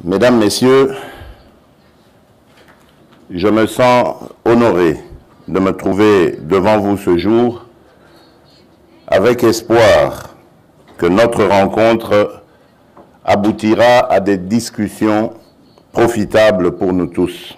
Mesdames, Messieurs, je me sens honoré de me trouver devant vous ce jour avec espoir que notre rencontre aboutira à des discussions profitables pour nous tous.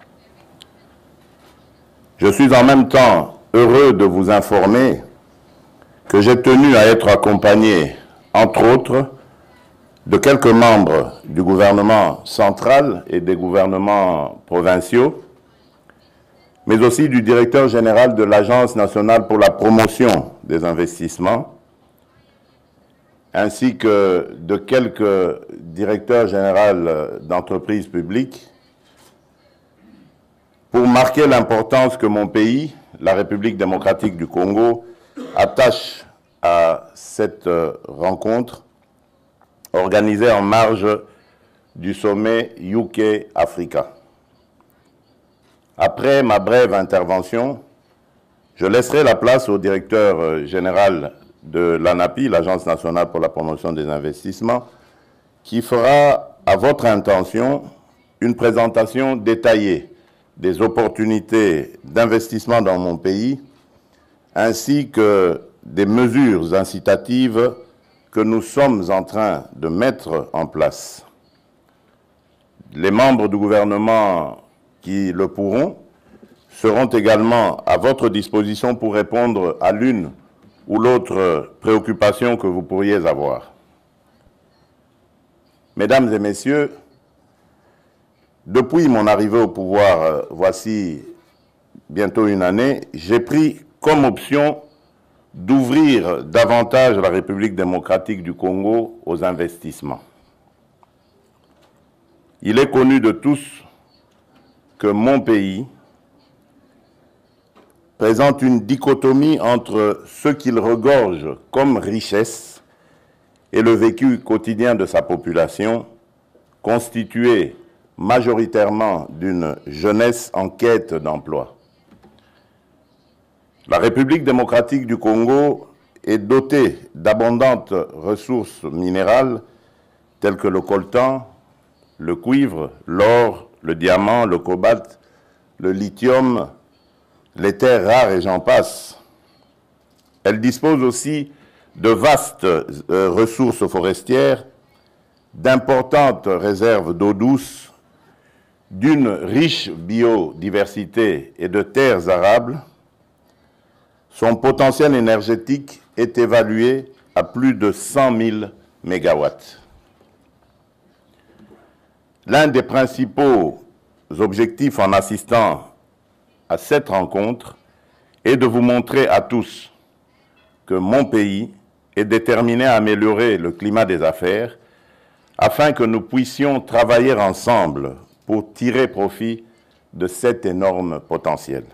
Je suis en même temps heureux de vous informer que j'ai tenu à être accompagné, entre autres, de quelques membres du gouvernement central et des gouvernements provinciaux, mais aussi du directeur général de l'Agence nationale pour la promotion des investissements, ainsi que de quelques directeurs généraux d'entreprises publiques, pour marquer l'importance que mon pays, la République démocratique du Congo, attache à cette rencontre organisée en marge du sommet UK-Africa. Après ma brève intervention, je laisserai la place au directeur général de l'ANAPI, l'Agence nationale pour la promotion des investissements, qui fera, à votre intention, une présentation détaillée des opportunités d'investissement dans mon pays, ainsi que des mesures incitatives que nous sommes en train de mettre en place. Les membres du gouvernement qui le pourront seront également à votre disposition pour répondre à l'une ou l'autre préoccupation que vous pourriez avoir. Mesdames et messieurs, depuis mon arrivée au pouvoir, voici bientôt une année, j'ai pris comme option d'ouvrir davantage la République démocratique du Congo aux investissements. Il est connu de tous que mon pays présente une dichotomie entre ce qu'il regorge comme richesse et le vécu quotidien de sa population, constitué majoritairement d'une jeunesse en quête d'emploi. La République démocratique du Congo est dotée d'abondantes ressources minérales telles que le coltan, le cuivre, l'or, le diamant, le cobalt, le lithium, les terres rares et j'en passe. Elle dispose aussi de vastes ressources forestières, d'importantes réserves d'eau douce, d'une riche biodiversité et de terres arables. Son potentiel énergétique est évalué à plus de 100 000 mégawatts. L'un des principaux objectifs en assistant à cette rencontre est de vous montrer à tous que mon pays est déterminé à améliorer le climat des affaires afin que nous puissions travailler ensemble pour tirer profit de cet énorme potentiel.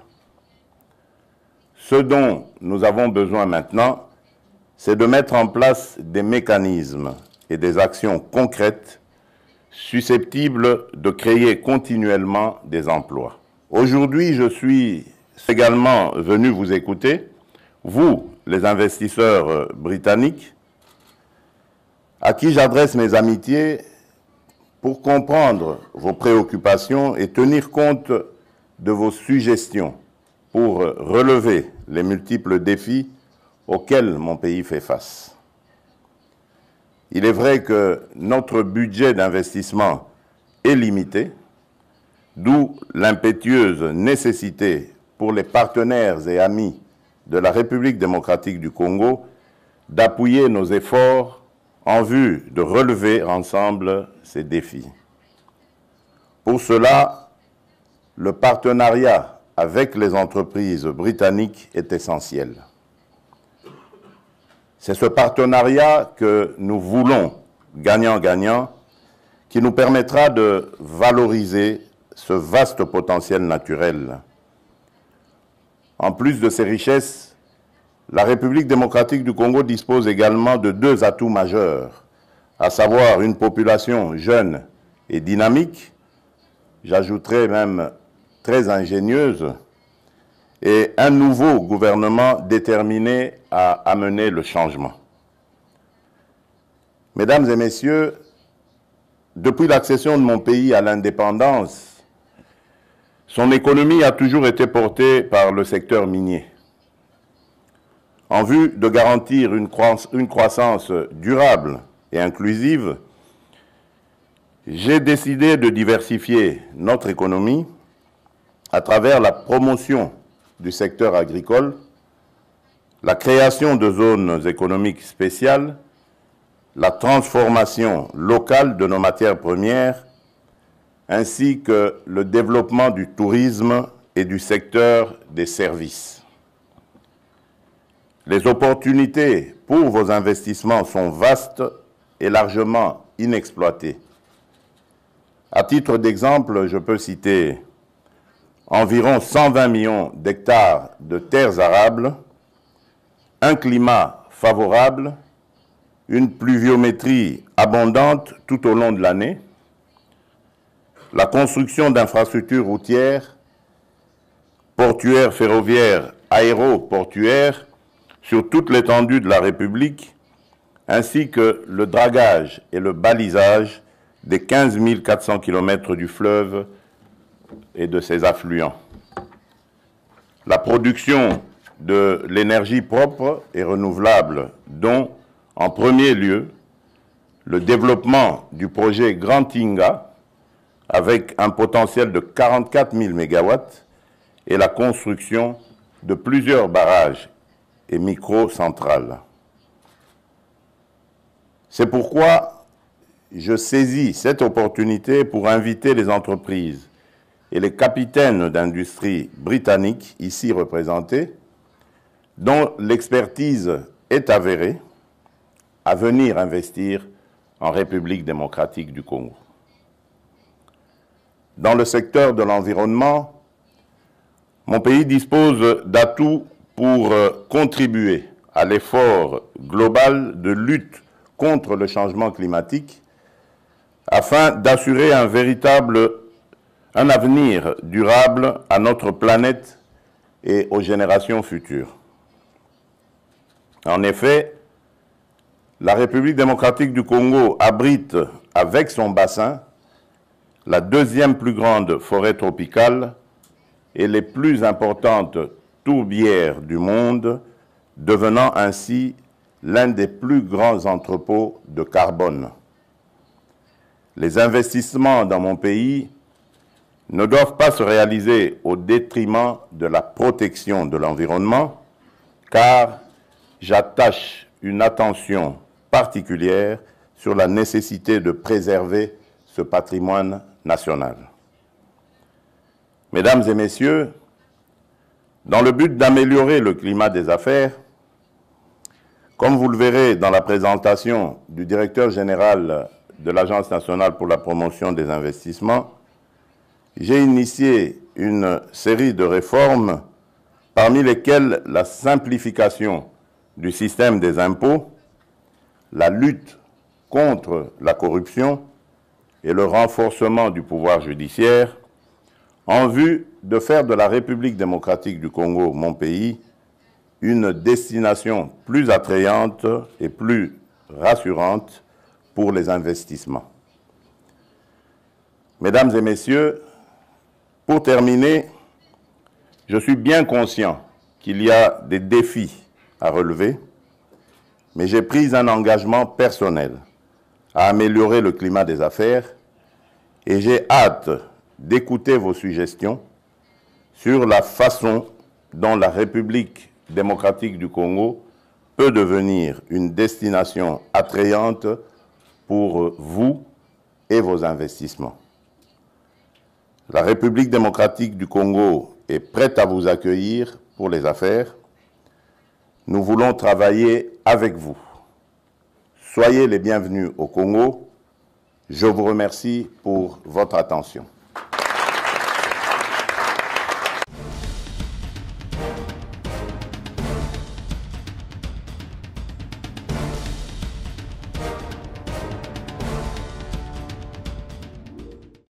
Ce dont nous avons besoin maintenant, c'est de mettre en place des mécanismes et des actions concrètes susceptibles de créer continuellement des emplois. Aujourd'hui, je suis également venu vous écouter, vous, les investisseurs britanniques, à qui j'adresse mes amitiés pour comprendre vos préoccupations et tenir compte de vos suggestions pour relever les multiples défis auxquels mon pays fait face. Il est vrai que notre budget d'investissement est limité, d'où l'impétueuse nécessité pour les partenaires et amis de la République démocratique du Congo d'appuyer nos efforts en vue de relever ensemble ces défis. Pour cela, le partenariat avec les entreprises britanniques est essentiel. C'est ce partenariat que nous voulons gagnant-gagnant qui nous permettra de valoriser ce vaste potentiel naturel. En plus de ces richesses, la République démocratique du Congo dispose également de deux atouts majeurs, à savoir une population jeune et dynamique, j'ajouterais même très ingénieuse, et un nouveau gouvernement déterminé à amener le changement. Mesdames et messieurs, depuis l'accession de mon pays à l'indépendance, son économie a toujours été portée par le secteur minier. En vue de garantir une croissance durable et inclusive, j'ai décidé de diversifier notre économie à travers la promotion du secteur agricole, la création de zones économiques spéciales, la transformation locale de nos matières premières, ainsi que le développement du tourisme et du secteur des services. Les opportunités pour vos investissements sont vastes et largement inexploitées. À titre d'exemple, je peux citer environ 120 millions d'hectares de terres arables, un climat favorable, une pluviométrie abondante tout au long de l'année, la construction d'infrastructures routières, portuaires, ferroviaires, aéroportuaires sur toute l'étendue de la République, ainsi que le dragage et le balisage des 15 400 km du fleuve et de ses affluents. La production de l'énergie propre et renouvelable, dont, en premier lieu, le développement du projet Grand Inga, avec un potentiel de 44 000 MW, et la construction de plusieurs barrages et microcentrales. C'est pourquoi je saisis cette opportunité pour inviter les entreprises et les capitaines d'industrie britanniques ici représentés, dont l'expertise est avérée, à venir investir en République démocratique du Congo. Dans le secteur de l'environnement, mon pays dispose d'atouts pour contribuer à l'effort global de lutte contre le changement climatique afin d'assurer un avenir durable à notre planète et aux générations futures. En effet, la République démocratique du Congo abrite, avec son bassin, la deuxième plus grande forêt tropicale et les plus importantes tourbières du monde, devenant ainsi l'un des plus grands entrepôts de carbone. Les investissements dans mon pays ne doivent pas se réaliser au détriment de la protection de l'environnement, car j'attache une attention particulière sur la nécessité de préserver ce patrimoine national. Mesdames et messieurs, dans le but d'améliorer le climat des affaires, comme vous le verrez dans la présentation du directeur général de l'Agence nationale pour la promotion des investissements, j'ai initié une série de réformes, parmi lesquelles la simplification du système des impôts, la lutte contre la corruption et le renforcement du pouvoir judiciaire, en vue de faire de la République démocratique du Congo, mon pays, une destination plus attrayante et plus rassurante pour les investissements. Mesdames et messieurs, pour terminer, je suis bien conscient qu'il y a des défis à relever, mais j'ai pris un engagement personnel à améliorer le climat des affaires et j'ai hâte d'écouter vos suggestions sur la façon dont la République démocratique du Congo peut devenir une destination attrayante pour vous et vos investissements. La République démocratique du Congo est prête à vous accueillir pour les affaires. Nous voulons travailler avec vous. Soyez les bienvenus au Congo. Je vous remercie pour votre attention.